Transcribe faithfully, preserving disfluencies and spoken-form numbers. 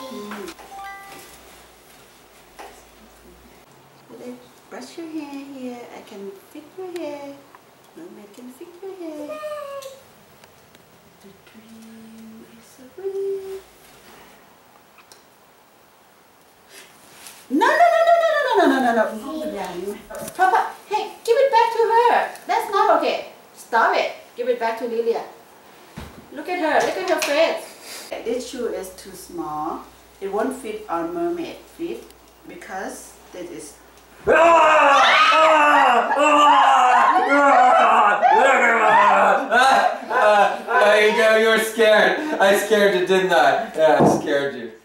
Mm. Brush your hair here. I can fix your hair. Mermaid can fix your hair. The dream is a dream. No, no, no, no, no, no, no, no, no, no. Papa, hey, give it back to her. That's not okay. Stop it. Give it back to Lilia. Look at her. Look at her face. This shoe is too small. It won't fit on mermaid feet because this is. You were scared. I scared you, didn't I? Yeah, I scared you.